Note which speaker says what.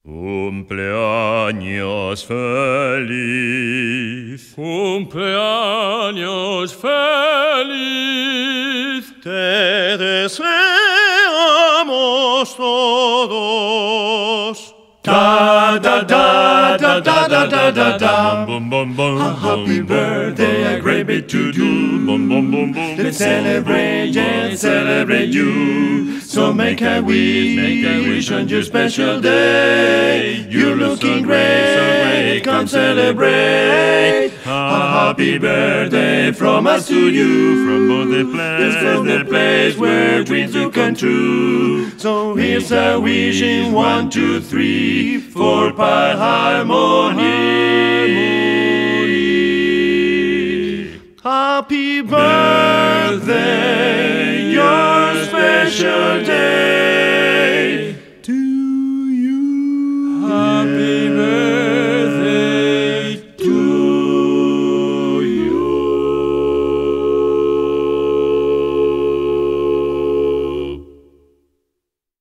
Speaker 1: Cumpleaños feliz,
Speaker 2: cumpleaños feliz,
Speaker 1: te deseamos todos.
Speaker 2: Da da da da da da da da da.
Speaker 1: Bum bum bum.
Speaker 2: A happy birthday, a great big to do.
Speaker 1: Bum bum bum bum.
Speaker 2: Let's celebrate and celebrate you. So make a wish on your special day. You're looking great, come celebrate. A happy birthday from us to you.
Speaker 1: From
Speaker 2: the place where dreams do come true. So here's a wish in 1, 2, 3, 4 part harmony. Happy birthday, your special day.